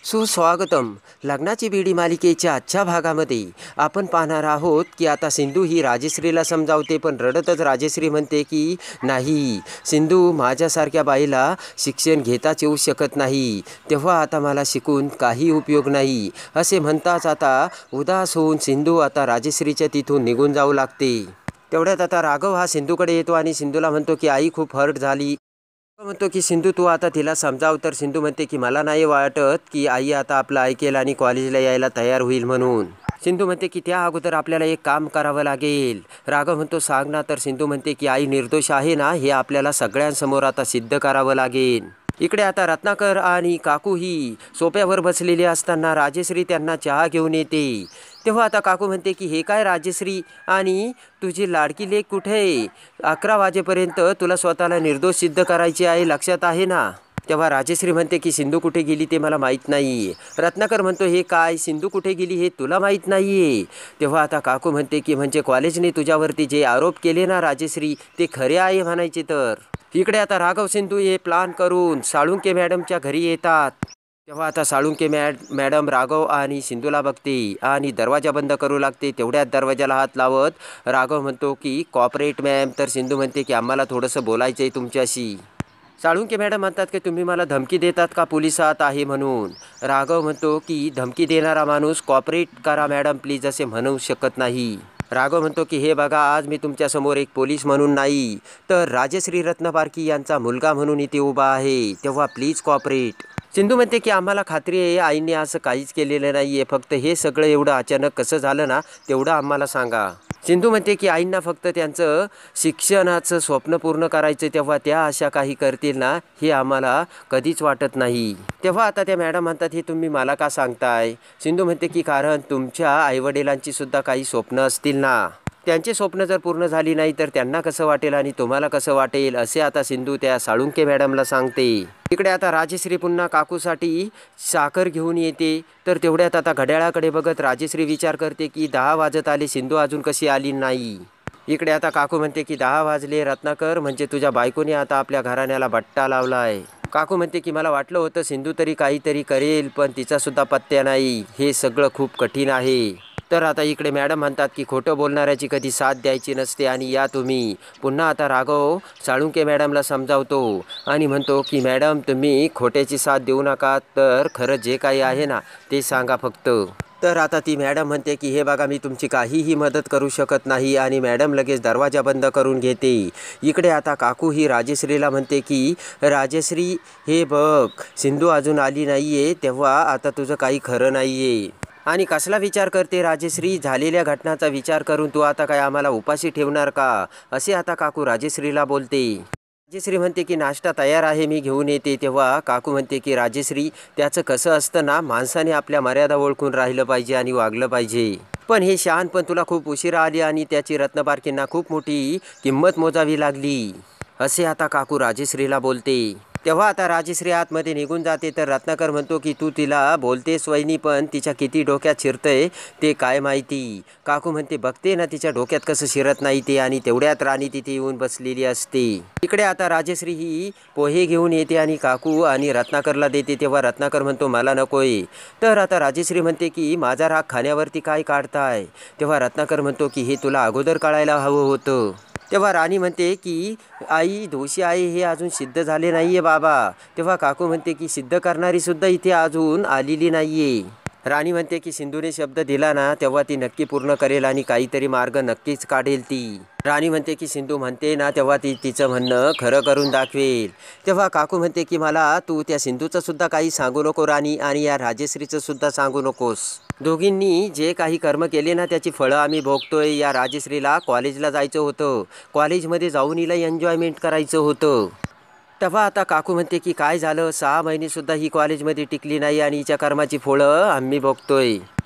सुस्वागतम. लग्नाची बेडी मालिकेच्या आजच्या भागामध्ये आपण पाहणार आहोत की आता सिंधू ही राजश्रीला समजावते, पण रडतच राजश्री म्हणते की नाही सिंधू, माझ्यासारख्या बाईला शिक्षण घेताच येऊ शकत नाही, तेव्हा आता मला शिकून काही उपयोग नाही असे म्हणताच आता उदास होऊन सिंधू आता राजश्रीच्या तिथून निघून जाऊ लागते. तेवढ्यात आता राघव हा सिंधूकडे येतो आणि सिंधूला म्हणतो की आई खूप हर्ट झाली. म्हणतो की सिंधू तू आता तिला समजाव. तर सिंधू म्हणते की मला नाही वाटत की आई आता आपलं ऐकेल आणि कॉलेजला यायला तयार होईल म्हणून. सिंधू म्हणते की त्या अगोदर आपल्याला एक काम करावं लागेल. राघव म्हणतो सांग ना. तर सिंधू म्हणते की आई निर्दोष आहे ना, हे आपल्याला सगळ्यांसमोर आता सिद्ध करावं लागेल. इकडे आता रत्नाकर आणि काकू ही सोफ्यावर बसलेली असताना राजश्री त्यांना चहा घेऊन येते. तेव्हा आता काकू म्हणते की हे काय राजश्री, आणि तुझी लाडकी लेक कुठे आहे? 11 वाजेपर्यंत तुला स्वतःला निर्दोष सिद्ध करायचे आहे, लक्षात आहे ना? तेव्हा राजश्री म्हणते की सिंधू कुठे गेली ते मला माहीत नाही. रत्नाकर म्हणतो हे काय, सिंधू कुठे गेली हे तुला माहीत नाही आहे? तेव्हा आता काकू म्हणते की म्हणजे कॉलेजने तुझ्यावरती जे आरोप केले ना राजश्री, ते खरे आहे म्हणायचे तर. इकडे आता राघव सिंधू हे प्लान करून साळुंके मॅडमच्या घरी येतात. तेव्हा आता साळुंके मॅडम राघव आणि सिंधूला बघते आणि दरवाजा बंद करू लागते. तेवढ्यात दरवाजाला हात लावत राघव म्हणतो की कॉपरेट मॅम. तर सिंधू म्हणते की आम्हाला थोडंसं बोलायचं आहे तुमच्याशी. साळुंके मॅडम म्हणतात की तुम्ही मला धमकी देतात का पोलिसात आहे म्हणून? राघव म्हणतो की धमकी देणारा माणूस कॉपरेट करा मॅडम प्लीज असे म्हणू शकत नाही. राघव म्हणतो की हे बघा, आज मी तुमच्यासमोर एक पोलीस म्हणून नाही, तर राजश्री रत्नपारखी यांचा मुलगा म्हणून इथे उभा आहे, तेव्हा प्लीज कॉपरेट. सिंधू म्हणते की आम्हाला खात्री आहे आईने असं काहीच केलेलं नाही आहे, फक्त हे सगळं एवढं अचानक कसं झालं ना तेवढं आम्हाला सांगा. सिंधू म्हणते की आईंना फक्त त्यांचं शिक्षणाचं स्वप्न पूर्ण करायचं, तेव्हा त्या अशा काही करतील ना हे आम्हाला कधीच वाटत नाही. तेव्हा आता त्या मॅडम म्हणतात हे तुम्ही मला का सांगताय? सिंधू म्हणते की कारण तुमच्या आईवडिलांची सुद्धा काही स्वप्न असतील ना, त्यांचे स्वप्न जर पूर्ण झाली नाही तर त्यांना कसं वाटेल आणि तुम्हाला कसं वाटेल, असे आता सिंधू त्या साळुंके मॅडमला सांगते. इकडे आता राजश्री पुन्हा काकूसाठी साखर घेऊन येते. तर तेवढ्यात आता घड्याळाकडे बघत राजश्री विचार करते की 10 वाजत आले, सिंधू अजून कशी आली नाही. इकडे आता काकू म्हणते की 10 वाजले रत्नाकर, म्हणजे तुझ्या बायकोने आता आपल्या घराण्याला बट्टा लावला आहे. काकू म्हणते की मला वाटलं होतं सिंधू तरी काहीतरी करेल, पण तिचासुद्धा पत्त्या नाही. हे सगळं खूप कठीण आहे. तर आता इकडे मॅडम म्हणतात की खोटं बोलणाऱ्याची कधी साथ द्यायची नसते आणि या तुम्ही. पुन्हा आता राघव साळुंके मॅडमला समजावतो आणि म्हणतो की मॅडम तुम्ही खोट्याची साथ देऊ नका, तर खरं जे काही आहे ना ते सांगा फक्त. तर आता ती मॅडम म्हणते की हे बघा, मी तुमची काहीही मदत करू शकत नाही आणि मॅडम लगेच दरवाजा बंद करून घेते. इकडे आता काकू ही राजश्रीला म्हणते की राजश्री हे बघ, सिंधू अजून आली नाही आहे, तेव्हा आता तुझं काही खरं नाही आहे. आणि कसला विचार करते राजश्री? झालेल्या घटनाचा विचार करून तू आता काय आम्हाला उपाशी ठेवणार का, असे आता काकू राजश्रीला बोलते. राजश्री म्हणते की नाश्ता तयार आहे, मी घेऊन येते. तेव्हा काकू म्हणते की राजश्री त्याचं कसं असतं ना, माणसाने आपल्या मर्यादा ओळखून राहिलं पाहिजे आणि वागलं पाहिजे. पण हे शहाणपण तुला खूप उशिरा आली आणि त्याची रत्नपारखींना खूप मोठी किंमत मोजावी लागली, असे आता काकू राजश्रीला बोलते. तेव्हा आता राजश्री आतमध्ये निघून जाते. तर रत्नाकर म्हणतो की तू तिला बोलतेस वहिनी, पण तिच्या किती डोक्यात शिरतंय ते काय माहिती. काकू म्हणते बघते ना तिच्या डोक्यात कसं शिरत नाही ते, आणि तेवढ्यात राणी तिथे येऊन बसलेली असते. इकडे आता राजश्री ही पोहे घेऊन येते आणि काकू आणि रत्नाकरला देते. तेव्हा रत्नाकर म्हणतो मला नकोय. तर आता राजश्री म्हणते की माझा राग खाण्यावरती काय काढताय? तेव्हा रत्नाकर म्हणतो की हे तुला अगोदर कळायला हवं होतं. तेव्हा राणी म्हणते की आई दोषी आहे हे अजून सिद्ध झाले नाही आहे बाबा. तेव्हा काकू म्हणते की सिद्ध करणारी सुद्धा इथे अजून आलेली नाही आहे. राणी म्हणते की सिंधूने शब्द दिला ना तेव्हा ती नक्की पूर्ण करेल आणि काहीतरी मार्ग नक्कीच काढेल ती. राणी म्हणते की सिंधू म्हणते ना तेव्हा ती तिचं म्हणणं खरं करून दाखवेल. तेव्हा काकू म्हणते की मला तू त्या सिंधूचं सुद्धा काही सांगू नको राणी, आणि या राजश्रीचं सुद्धा सांगू नकोस. दोघींनी जे काही कर्म केले ना त्याची फळं आम्ही भोगतोय. या राजश्रीला कॉलेजला जायचं होतं, कॉलेजमध्ये जाऊन हिला एन्जॉयमेंट करायचं होतं. तेव्हा आता काकू म्हणते की काय झालं, 6 महिनेसुद्धा ही कॉलेजमध्ये टिकली नाही आणि हिच्या कर्माची फळं आम्ही भोगतोय.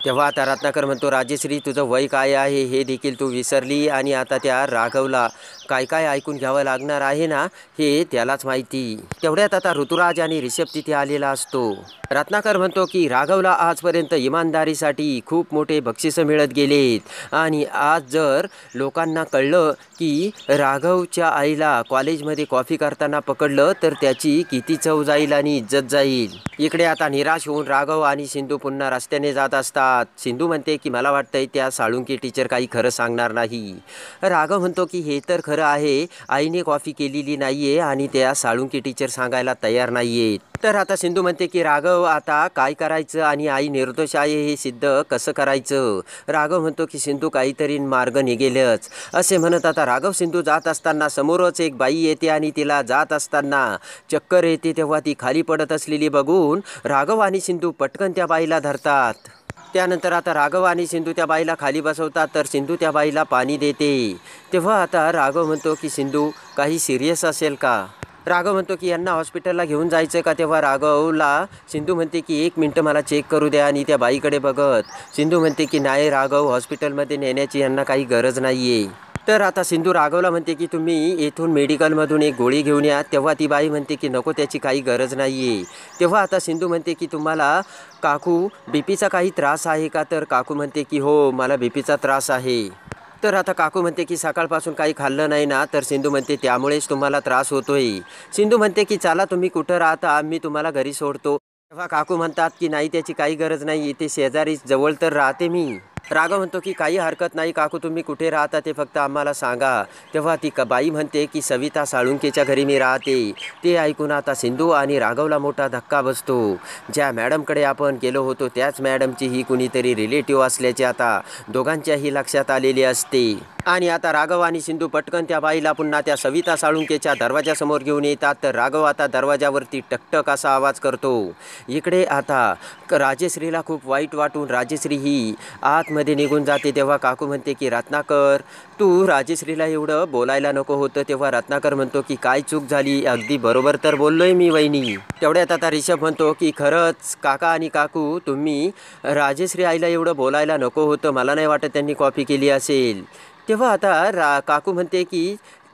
तेव्हा आता रत्नाकर म्हणतो, राजेश्री तुझं वय काय आहे हे देखील तू विसरली आणि आता त्या राघवला काय काय ऐकून घ्यावं लागणार आहे ना हे त्यालाच माहिती. तेवढ्यात आता ऋतुराज आणि रिषभ तिथे आलेला असतो. रत्नाकर म्हणतो की राघवला आजपर्यंत इमानदारीसाठी खूप मोठे बक्षीस मिळत गेलेत आणि आज जर लोकांना कळलं की राघवच्या आईला कॉलेजमध्ये कॉफी करताना पकडलं तर त्याची किती चव जाईल आणि इज्जत जाईल. इकडे आता निराश होऊन राघव आणि सिंधू पुन्हा रस्त्याने जात असतात. सिंधू म्हणते की मला वाटतंय त्या साळुंकी टीचर काही खरं सांगणार नाही. राघव म्हणतो की हे तर खरं आहे, आईने कॉफी केलेली नाहीये आणि त्या साळुंकी टीचर सांगायला तयार नाहीयेत. तर आता सिंधू म्हणते की राघव आता काय करायचं आणि आई निर्दोष आहे हे सिद्ध कसं करायचं. राघव म्हणतो की सिंधू काहीतरी मार्ग निघेलच. असे म्हणत आता राघव सिंधू जात असताना समोरच एक बाई येते आणि तिला जात असताना चक्कर येते. तेव्हा ती खाली पडत असलेली बघून राघव आणि सिंधू पटकन त्या बाईला धरतात. त्यानंतर आता राघव आणि सिंधू त्या बाईला खाली बसवतात तर सिंधू त्या बाईला पाणी देते. तेव्हा आता राघव म्हणतो की सिंधू काही सिरियस असेल का. राघव म्हणतो की यांना हॉस्पिटलला घेऊन जायचं का. तेव्हा राघवला सिंधू म्हणते की 1 मिनटं मला चेक करू द्या आणि त्या बाईकडे बघत सिंधू म्हणते की नाही राघव, हॉस्पिटलमध्ये नेण्याची यांना काही गरज नाही आहे. तर आता सिंधू राघवला म्हणते की तुम्ही येथून मेडिकलमधून एक गोळी घेऊन या. तेव्हा ती बाई म्हणते की नको, त्याची काही गरज नाही आहे. तेव्हा आता सिंधू म्हणते की तुम्हाला काकू बीपीचा काही त्रास आहे का. तर काकू म्हणते की हो मला बीपीचा त्रास आहे. तर आता काकू म्हणते की सकाळपासून काही खाल्लं नाही ना. तर सिंधू म्हणते त्यामुळेच तुम्हाला त्रास होतोय. सिंधू म्हणते की चला तुम्ही कुठं राहता, मी तुम्हाला घरी सोडतो. तेव्हा काकू म्हणतात की नाही त्याची काही गरज नाही, इथे शेजारी जवळ तर राहते मी. राघव म्हणतो की काही हरकत नाही काकू, तुम्ही कुठे राहता ते फक्त आम्हाला सांगा. तेव्हा ती बाई म्हणते की सविता साळुंकेच्या घरी मी राहते. ते ऐकून आता सिंधू आणि राघवला मोठा धक्का बसतो. ज्या मॅडमकडे आपण गेलो होतो त्याच मॅडमची ही कुणीतरी रिलेटिव्ह असल्याचे आता दोघांच्याही लक्षात आलेले असते. आणि आता राघव आणि सिंधू पटकन त्या बाईला पुन्हा त्या सविता साळुंकेच्या दरवाजासमोर घेऊन येतात. तर राघव आता दरवाजावरती टकटक असा आवाज करतो. इकडे आता राजेश्रीला खूप वाईट वाटून राजेश्री ही आतमध्ये निघून जाते. तेव्हा काकू म्हणते की रत्नाकर तू राजेश्रीला एवढं बोलायला नको होतं. तेव्हा रत्नाकर म्हणतो की काय चूक झाली, अगदी बरोबर तर बोललोय मी वहिनी. तेवढ्यात आता रिषभ म्हणतो की खरंच काका आणि काकू तुम्ही राजेश्री आईला एवढं बोलायला नको होतं, मला नाही वाटत त्यांनी कॉपी केली असेल. तेव्हा आता काकू म्हणते की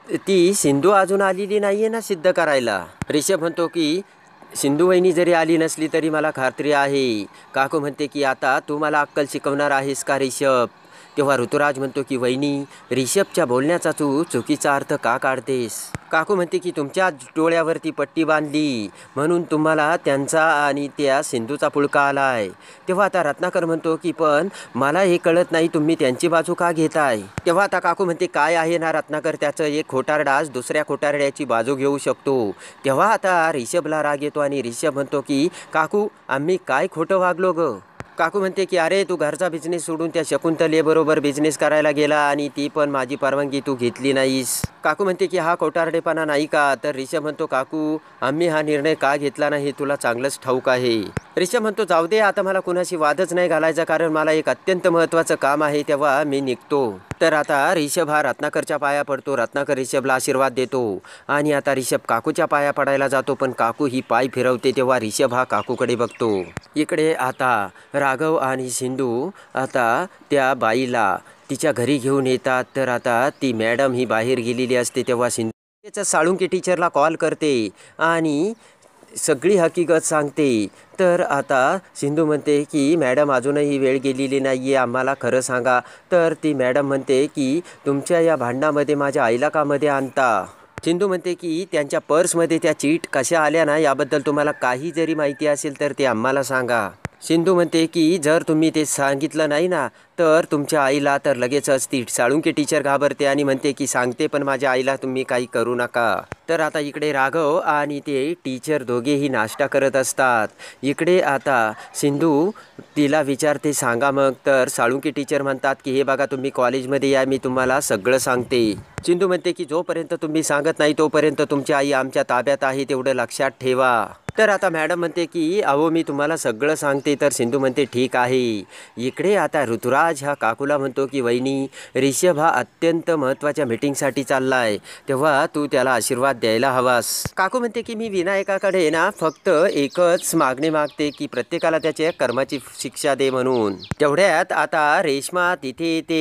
ती सिंधू अजून आलेली नाही आहे ना सिद्ध करायला. रिषभ म्हणतो की सिंधू वहिनी जरी आली नसली तरी मला खात्री आहे. काकू म्हणते की आता तू मला अक्कल शिकवणार आहेस का रिषभ. तेव्हा ऋतुराज म्हणतो की वहिनी रिषभच्या बोलण्याचा तू चुकीचा अर्थ का काढतेस. काकू म्हणते की तुमच्या डोळ्यावरती पट्टी बांधली म्हणून तुम्हाला त्यांचा आणि त्या सिंधूचा पुळका आलाय. तेव्हा आता रत्नाकर म्हणतो की पण मला हे कळत नाही तुम्ही त्यांची बाजू का घेताय. तेव्हा आता काकू म्हणते काय आहे ना रत्नाकर, त्याचं एक खोटारडाच दुसऱ्या खोटारड्याची बाजू घेऊ शकतो. तेव्हा आता रिषभला राग येतो आणि रिषभ म्हणतो की काकू आम्ही काय खोटं वागलो ग. काकू म्हणते की अरे तू घरचा बिझनेस सोडून त्या शकुंतलेबरोबर बिझनेस करायला गेला आणि ती पण माझी परवानगी तू घेतली नाहीस. काकू म्हणते की हा खोटारडेपणा नाही का. तर रिषभ म्हणतो काकू आम्ही हा निर्णय का घेतला नाही तुला चांगलंच ठाऊक आहे. रिषभ म्हणतो जाऊ दे आता मला कुणाशी वादच नाही घालायचा कारण मला एक अत्यंत महत्त्वाचं काम आहे तेव्हा मी निघतो. तर आता रिषभ हा रत्नाकरच्या पाया पडतो. रत्नाकर रिषभला आशीर्वाद देतो आणि आता रिषभ काकूच्या पाया पडायला जातो पण काकू ही पाय फिरवते. तेव्हा रिषभ हा काकूकडे बघतो. इकडे आता राघव आणि सिंधू आता त्या बाईला तिच्या घरी घेऊन येतात. तर आता ती मॅडम ही बाहेर गेलेली असते. तेव्हा सिंधू त्याच्या साळुंके टीचरला कॉल करते आणि सगळी हकीकत सांगते. तर आता सिंधू म्हणते की मॅडम अजूनही वेळ गेलेली नाही आहे, आम्हाला खरं सांगा. तर ती मॅडम म्हणते की तुमच्या या भांडणामध्ये माझ्या आईला का मध्ये आणता. सिंधू म्हणते की त्यांच्या पर्समध्ये त्या चीट कशा आल्या ना याबद्दल तुम्हाला काही जरी माहिती असेल तर ते आम्हाला सांगा. सिंधू म्हणते की जर तुम्ही ते सांगितलं नाही ना तर तुमच्या आईला तर लगेचच ती साळुंके टीचर घाबरते आणि म्हणते की सांगते पण माझ्या आईला तुम्ही काही करू नका. तर आता इकडे राघव आणि ते टीचर दोघेही नाश्ता करत असतात. इकडे आता सिंधू तिला विचारते सांगा मग. तर साळुंके टीचर म्हणतात की हे बघा तुम्ही कॉलेजमध्ये या, मी तुम्हाला सगळं सांगते. सिंधू म्हणते की जोपर्यंत तुम्ही सांगत नाही तोपर्यंत तुमची आई आमच्या ताब्यात आहे तेवढं लक्षात ठेवा. तर आता मॅडम म्हणते की अहो मी तुम्हाला सगळं सांगते. तर सिंधू म्हणते ठीक आहे. इकडे आता ऋतुराज हा काकूला म्हणतो की वहिनी, रिषभ हा अत्यंत महत्त्वाच्या मीटिंगसाठी चालला आहे, तेव्हा तू त्याला आशीर्वाद द्यायला हवास. काकू म्हणते की मी विनायकाकडे ना फक्त एकच मागणी मागते की प्रत्येकाला त्याच्या कर्माची शिक्षा दे म्हणून. तेवढ्यात आता रेश्मा तिथे येते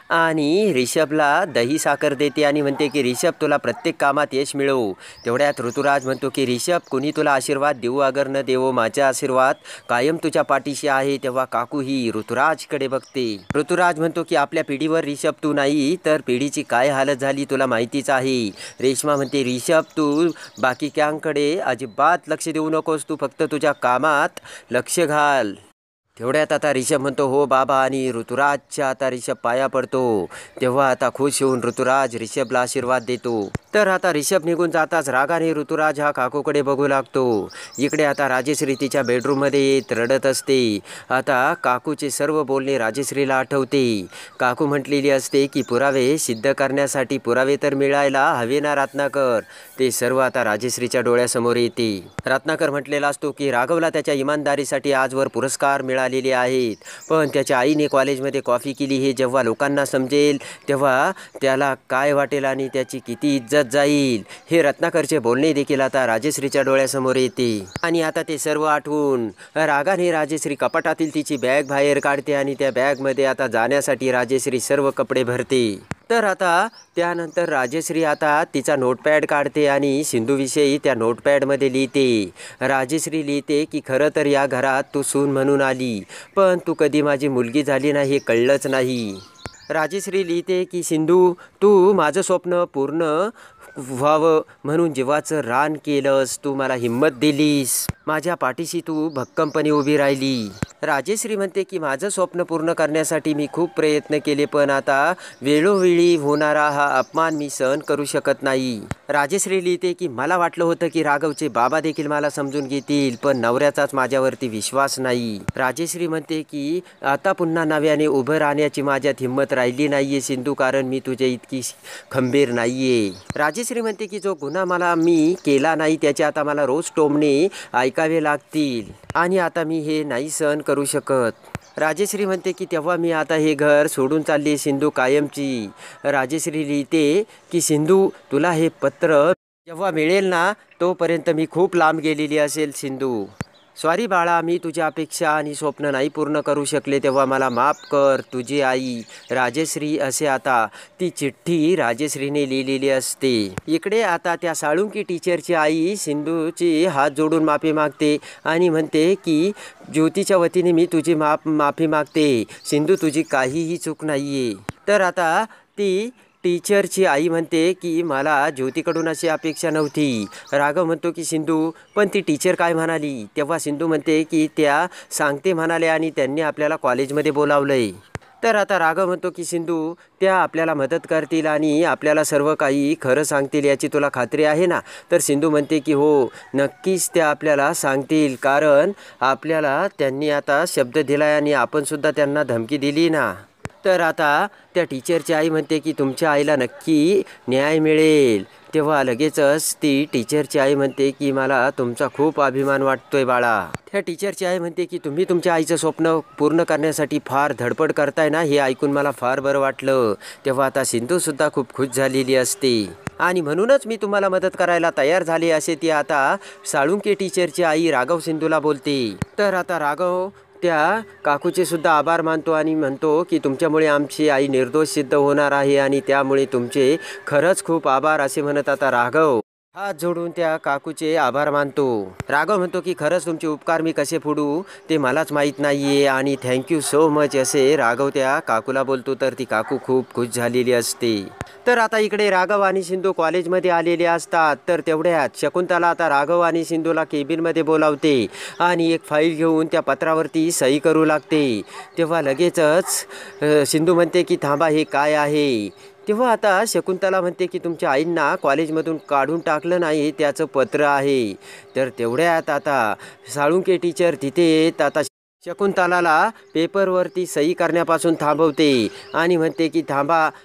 आणि रिषभला दही साखर देते आणि म्हणते की रिषभ तुला प्रत्येक कामात यश मिळो. तेवढ्यात ऋतुराज म्हणतो की रिषभ, कुणी तुला आशीर्वाद देऊ अगर न देवो, माझा आशीर्वाद कायम तुझ्या पाठीशी आहे. तेव्हा काकू ही ऋतुराजकडे बघते. ऋतुराज म्हणतो की आपल्या पिढीवर रिषभ तू नाही तर पिढीची काय हालत झाली तुला माहितीच आहे. रेश्मा म्हणते रिषभ तू बाकीच्यांकडे अजिबात लक्ष देऊ नकोस, तू फक्त तुझ्या कामात लक्ष घाल. तेवढ्यात आता रिषभ म्हणतो हो बाबा आणि ऋतुराजच्या आता रिषभ पाया पडतो. तेव्हा आता खुश होऊन ऋतुराज रिषभला आशीर्वाद देतो. तर आता रिषभ निघून जाताच रागाने ऋतुराज हा काकूकडे बघू लागतो. इकडे आता राजेश्री तिच्या बेडरूममध्ये येत रडत असते. आता काकूचे सर्व बोलणे राजेश्रीला आठवते. काकू म्हटलेली असते की पुरावे सिद्ध करण्यासाठी पुरावे तर मिळायला हवे ना रत्नाकर. ते सर्व आता राजेश्रीच्या डोळ्यासमोर येते. रत्नाकर म्हटलेला असतो की राघवला त्याच्या इमानदारीसाठी आजवर पुरस्कार मिळालेले आहेत, पण त्याच्या आईने कॉलेजमध्ये कॉफी केली हे जेव्हा लोकांना समजेल तेव्हा त्याला काय वाटेल आणि त्याची किती इज्जत जाईल. हे रत्नाकरचे बोलणे देखील आता राजेश्रीच्या डोळ्यासमोर येते. आणि आता ते सर्व आठवून रागाने राजेश्री कपाटातील तिची बॅग बाहेर काढते आणि त्या बॅगमध्ये आता जाण्यासाठी राजेश्री सर्व कपडे भरते. तर आता त्यानंतर राजेश्री आता तिचा नोटपॅड काढते आणि सिंधूविषयी त्या नोटपॅडमध्ये लिहिते. राजेश्री लिहिते की खरं तर या घरात तू सून म्हणून आली, पण तू कधी माझी मुलगी झाली नाही हे कळलंच नाही. राजेश्री लिहिते की सिंधू तू माझं स्वप्न पूर्ण व्हावं म्हणून जीवाचं रान केलंस, तू मला हिंमत दिलीस, माझ्या पाठीशी तू भक्कमपणे उभी राहिली. राजेश्री म्हणते की माझं स्वप्न पूर्ण करण्यासाठी मी खूप प्रयत्न केले, पण आता वेळोवेळी होणारा हा अपमान मी सहन करू शकत नाही. राजेश्री लिहिते की मला वाटलं होतं की राघवचे बाबा देखील मला समजून घेतील, पण नवऱ्याचाच माझ्यावरती विश्वास नाही. राजेश्री म्हणते की आता पुन्हा नव्याने उभं राहण्याची माझ्यात हिंमत राहिली नाहीये सिंधू, कारण मी तुझ्या इतकी खंबीर नाहीये. राजेश्री म्हणते की जो गुन्हा मी केला नाही त्याचे आता मला रोज टोमणे ऐकावे लागतील आणि आता मी हे नाही सहन करू शकत. राजेश्री म्हणते की तेव्हा मी आता हे घर सोडून चालली सिंधू कायमची. राजेश्री लिहिते की सिंधू तुला हे पत्र जेव्हा मिळेल ना तोपर्यंत मी खूप लांब गेलेली असेल सिंधू. सॉरी बाळा, मी तुझ्या अपेक्षा आणि स्वप्न नाही पूर्ण करू शकले, तेव्हा मला माफ कर. तुझी आई राजेश्री. असे आता ती चिठ्ठी राजेश्रीने लिहिलेली असते. इकडे आता त्या साळुंकी टीचरची आई सिंधूची हात जोडून माफी मागते आणि म्हणते की ज्योतीच्या वतीने मी तुझी माफी मागते सिंधू, तुझी काहीही चूक नाही आहे. तर आता ती टीचरची आई म्हणते की मला ज्योतीकडून अशी अपेक्षा नव्हती. राघव म्हणतो की सिंधू पण ती टीचर काय म्हणाली. तेव्हा सिंधू म्हणते की त्या सांगते म्हणाले आणि त्यांनी आपल्याला कॉलेजमध्ये बोलावलंय. तर आता राघव म्हणतो की सिंधू त्या आपल्याला मदत करतील आणि आपल्याला सर्व काही खरं सांगतील याची तुला खात्री आहे ना. तर सिंधू म्हणते की हो नक्कीच त्या आपल्याला सांगतील, कारण आपल्याला त्यांनी आता शब्द दिलाय आणि आपण सुद्धा त्यांना धमकी दिली ना. तर आता त्या टीचरची आई म्हणते की तुमच्या आईला नक्की न्याय मिळेल. तेव्हा लगेचच ती टीचरची आई म्हणते की मला तुमचा खूप अभिमान वाटतोय बाळा. त्या टीचरची आई म्हणते की तुम्ही तुमच्या आईचं स्वप्न पूर्ण करण्यासाठी फार धडपड करताय ना, हे ऐकून मला फार बरं वाटलं. तेव्हा आता सिंधूसुद्धा खूप खुश झालेली असते आणि म्हणूनच मी तुम्हाला मदत करायला तयार झाले असे ती आता साळुंके टीचरची आई राघव सिंधूला बोलते. तर आता राघव त्या काकूचे सुद्धा आभार मानतो आणि म्हणतो की तुमच्यामुळे आमची आई निर्दोष सिद्ध होणार आहे आणि त्यामुळे तुमचे खरंच खूप आभार. असे म्हणत आता राघव हात जोडून त्या काकूचे आभार मानतो. राघव म्हणतो की खरंच तुमचे उपकार मी कसे फेडू ते मलाच माहीत नाहीये आणि थँक्यू सो मच असे राघव त्या काकूला बोलतो. तर ती काकू खूप खुश झालेली असते. तर आता इकडे राघव आणि सिंधू कॉलेजमध्ये आलेले असतात. तर तेवढ्यात शकुंतला आता राघव आणि सिंधूला केबिनमध्ये बोलावते आणि एक फाईल घेऊन त्या पत्रावरती सही करू लागते. तेव्हा लगेचच सिंधू म्हणते की थांबा, हे काय आहे. तेव्हा आता शकुंतला म्हणते की तुमच्या आईंना कॉलेजमधून काढून टाकलं नाही त्याचं पत्र आहे. तर तेवढ्यात आता साळुंके टीचर तिथे येत आता शकुंतलाला पेपरवरती सही करण्यापासून थांबवते आणि म्हणते की थांबा,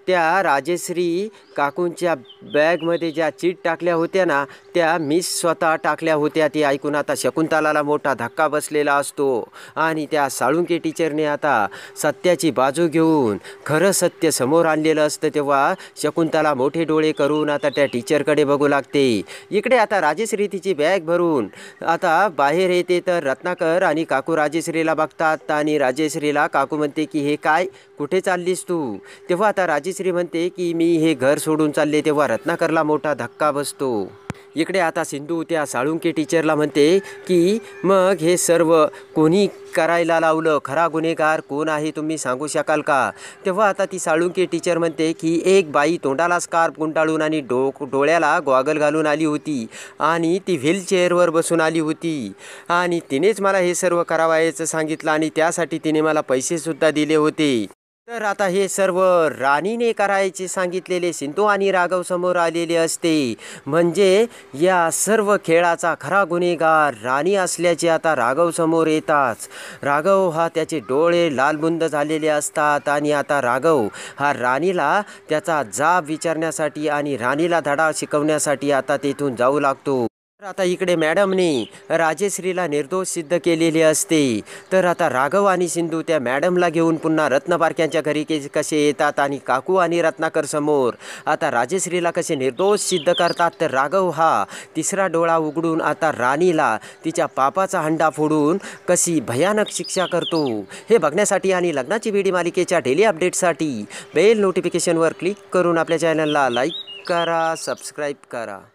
त्या राजेश्री काकूंच्या बॅगमध्ये ज्या चीट टाकल्या होत्या ना, त्या मीच स्वतः टाकल्या होत्या. ती ऐकून आता शकुंतलाला मोठा धक्का बसलेला असतो आणि त्या साळुंके टीचरने आता सत्याची बाजू घेऊन खरं सत्य समोर आणलेलं असतं. तेव्हा शकुंतला मोठे डोळे करून आता त्या टीचरकडे बघू लागते. इकडे आता राजेश्री तिची बॅग भरून आता बाहेर येते, तर रत्नाकर आणि काकू राजेश्रीला बघतात आणि राजेश्रीला काकू म्हणते की हे काय, कुठे चाललीस तू? तेव्हा आता राजेश्री म्हणते की मी हे घर सोडून चालले. तेव्हा रत्नाकरला मोठा धक्का बसतो. इकडे आता सिंधू त्या साळुंके टीचरला म्हणते की मग हे सर्व कोणी करायला लावलं, खरा गुन्हेगार कोण आहे तुम्ही सांगू शकाल का? तेव्हा आता ती साळुंके टीचर म्हणते की एक बाई तोंडाला स्कार्फ गुंडाळून आणि डोळ्याला गॉगल घालून आली होती आणि ती व्हीलचेअरवर बसून आली होती आणि तिनेच मला हे सर्व करावायचं सांगितलं आणि त्यासाठी तिने मला पैसेसुद्धा दिले होते. तर आता हे सर्व राणीने करायचे सांगितलेले सिंधू आणि राघव समोर आलेले असते. म्हणजे या सर्व खेळाचा खरा गुन्हेगार राणी असल्याचे आता राघव समोर येताच राघव हा त्याचे डोळे लालबुंद झालेले असतात आणि आता राघव हा राणीला त्याचा जाब विचारण्यासाठी आणि राणीला धडा शिकवण्यासाठी आता तेथून जाऊ लागतो. तर आता इकडे मॅडमने राजेश्रीला निर्दोष सिद्ध केलेले असते. तर आता राघव आणि सिंधू त्या मॅडमला घेऊन पुन्हा रत्नपारख्यांच्या घरी कसे येतात आणि काकू आणि रत्नाकर समोर आता राजेश्रीला कसे निर्दोष सिद्ध करतात. तर राघव हा तिसरा डोळा उघडून आता राणीला तिच्या पापाचा हंडा फोडून कशी भयानक शिक्षा करतो हे बघण्यासाठी आणि लग्नाची बेडी मालिकेच्या डेली अपडेटसाठी बेल नोटिफिकेशनवर क्लिक करून आपल्या चॅनलला लाईक करा, सबस्क्राईब करा.